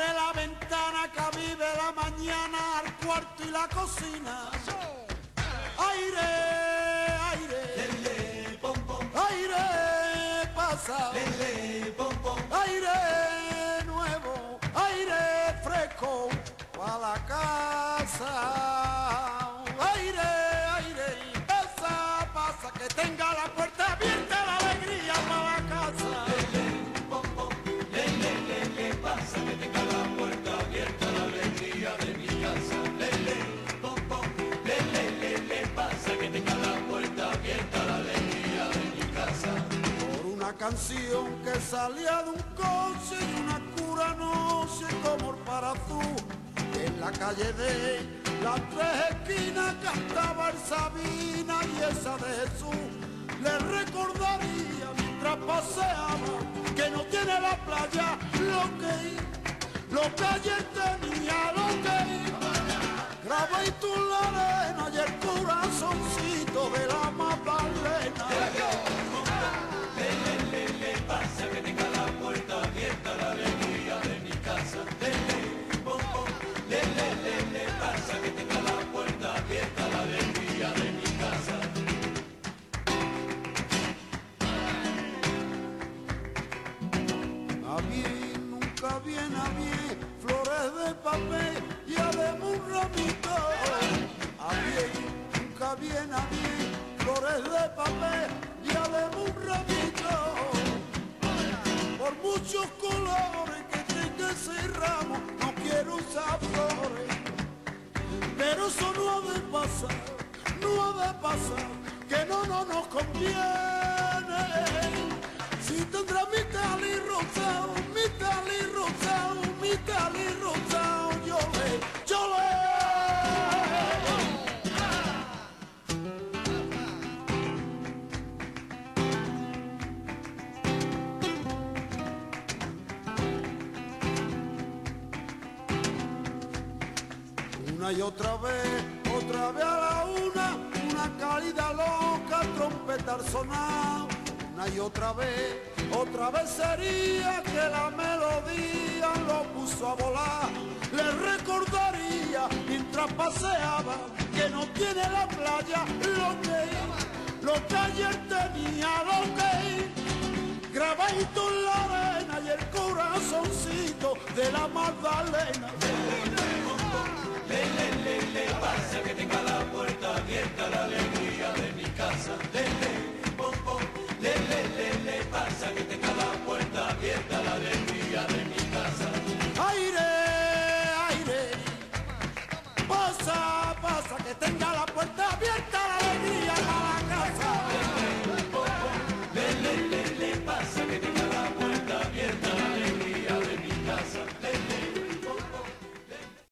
Abre la ventana que vive la mañana al cuarto y la cocina. Aire, aire, lele, pom, pom, aire pasa, lele, pom, pom, aire nuevo, aire fresco para la casa. Aire, aire, pasa, que tenga la puerta abierta, la alegría para la casa. pom, pom, lele, pasa, que tenga la puerta abierta, la alegría de mi casa. Lele, pom, pom, lele, pasa, que tenga la puerta abierta, la alegría de mi casa. Por una canción que salía de un coche y una cura noche como el parazú. En la calle de las tres esquinas cantaba el Sabina y esa de Jesús. Le recordaría mientras paseaba que no tiene la playa lo que ayer tenía, lo que graba y tú la arena y el corazoncito de la Magdalena. Lele, pasa, que tenga la puerta abierta, la alegría de mi casa. Lele, pom, pom, lele, pasa, que tenga la puerta abierta, la alegría de mi casa. A bien, nunca viene a bien, flores de papel y además un ramito. A bien, nunca viene a bien, flores de papel y además un ramito. Por muchos colores que tenga ese ramo, no quiero usar flores. Pero eso no ha de pasar, no ha de pasar, que no nos conviene. Si tendrá mi tal y rosado, mi tal y rosado, mi tal y rosado, yo le. Una y otra vez a la una caída loca, trompeta al sonar. Una y otra vez sería que la melodía lo puso a volar. Le recordaría mientras paseaba que no tiene la playa lo que ayer tenía, lo que grabadito en la arena y el corazoncito de la Magdalena.